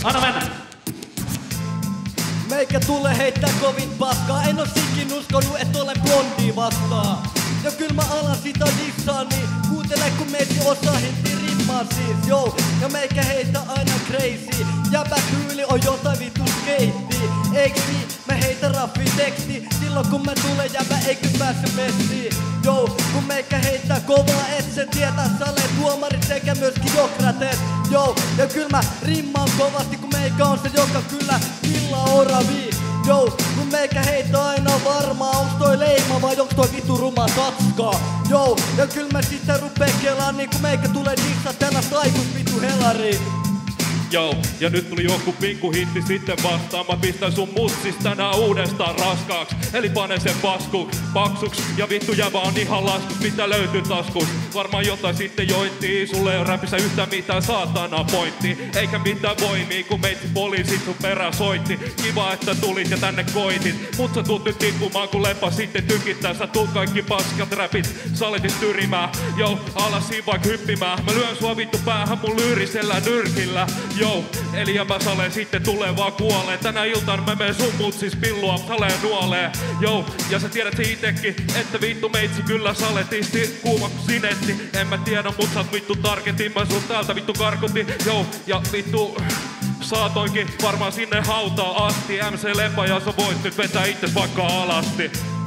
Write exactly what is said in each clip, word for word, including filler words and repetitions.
Anna mennä. Meikä tulee heittää kovin paskaa. En oo sikin uskonut, et olen blondi vastaan. Ja kyl mä alan sitä dissaa, niin kuuntele kun meiti osaa hitti rimmaa siis, joo. Ja meikä heitä aina crazy. Jäbä tyyli on jotain vitu skeitti. Eiks niin? Mä heitä raffi teksti. Silloin kun mä tulen jäbä eikö pääse messiin. Joo, kun meikä heittää kovaa et sen tietää sale tuomarit sekä myöskin Jokrates. Joo, ja kyl mä rimmaan kovasti kun meikä on se joka kyllä illa oravi. Joo, kun meikä heitä aina varmaa, onks toi leima vai onks toi vitu ruma tatska? Joo, ja kyl mä sitten rupee kelaan niin kun meikä tulee dissa tänä taikus vitu helariin. Joo, ja nyt tuli joku pikku hitti sitten vastaan. Mä pistän sun mutsis tänään uudestaan raskaaks. Eli pane sen paskuks, paksuks. Ja vittu jävä on ihan laskus, mitä löytyy taskus. Varmaan jotain sitten joittii. Sulle ei oo räpissä yhtään mitään saatana pointti. Eikä mitään voimia, kun meitsi poliisit sun perä soitti. Kiva, että tulit ja tänne koitit. Mut sä tuut nyt tippumaan, kun lepa sitten tykittää. Sä tuut kaikki paskat räpit saletit tyrimään. Joo, alas siinä vaik hyppimään. Mä lyön sua vittu päähän mun lyyrisellä nyrkillä. Joo, eli ja mä saleen sitten tulee vaan kuolee. Tänä iltaan mä menen sun mutsis pillua saleen nuolee. Joo, ja sä tiedät se itekin, että vittu meitsi kyllä saletisti kuuma ku sinetti. En mä tiedä, mut sä oot vittu targetin. Mä sun täältä vittu karkotin. Joo, ja vittu saatoinkin varmaan sinne hautaa asti. M C Lepa ja sä voit nyt vetää itses vaikka alasti.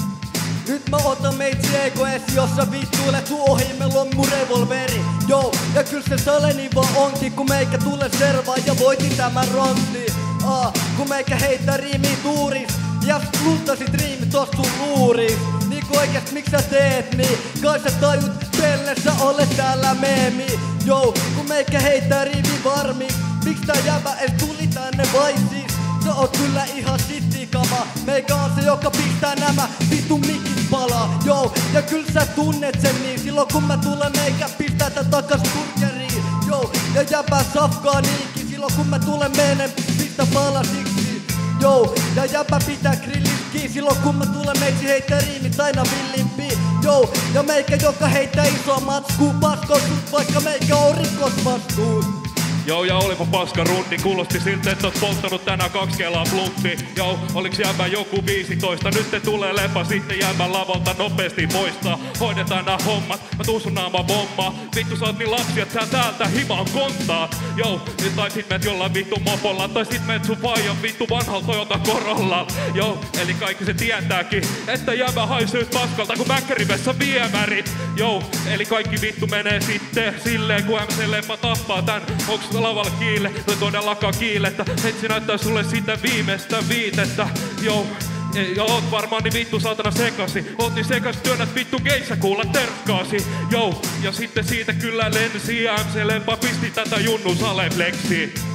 Nyt mä otan meitsi eiko esi, jossa vittuille tuu ohi, meillä on mun revolveri. Joo, ja kyl se saleni vaan onkin, kun meikä tulee servaa ja voitin tämän rontti. Aa, kun meikä heittää riimi tuuris, ja luuttasit riimi tos sun luuris. Niinku oikeest miksi sä teet niin, kai sä tajut, pelle sä olet täällä meemi. Joo, kun meikä heittää riimi varmi, miks tää jäbä es tuli tänne vai siis? Sä oot kyllä ihan sittikama. Meikä on se, joka pistää nämä vitun mikit palaa. Joo, ja kyl sä tunnet sen niin. Silloin kun mä tulen meikä pistää tän takas burgeriin. Joo, ja jäbä safkaa niinkin. Silloin kun mä tulen menen pistä palasiksi. Joo, ja jäbä pitää grilliski. Silloin kun mä tulen meitsi heittää riimit aina villimpi. Joo, ja meikä joka heittää isoa matskuu. Paskoo sut vaikka meikä on rikosvastuus. Joo, ja olipa paska rundi, kuulosti siltä, että oot polttanut tänään kaksi kelaa bluntti. Joo, oliks jäbä joku viisitoista, nyt te tulee Lepa, sitten jäbä lavalta nopeasti poistaa. Hoidetaan nää hommat, mä tuun sun naama bommaa. Vittu sä oot niin lapsi, et sä täältä himaan kontaa. Joo, tai sit meet jollain vittu mopolla, tai sit meet sun vaijan vittu vanhal Toyota Corolla. Joo, eli kaikki se tietääkin, että jäbä haisee paskalta kun mäkkärivessä viemärit. Joo, eli kaikki vittu menee sitten silleen, kun M C Lepa tappaa tän. Onks lavalla kiille, no todellakaan kiilettä. Heitsi näyttää sulle sitä viimeistä viitettä. Joo, ja oot varmaan niin vittu saatana sekasi. Oot niin sekas, työnnät vittu geissä kuulla terkkaasi. Joo, ja sitten siitä kyllä lensi. M C Lepa pisti tätä junnu salefleksiin.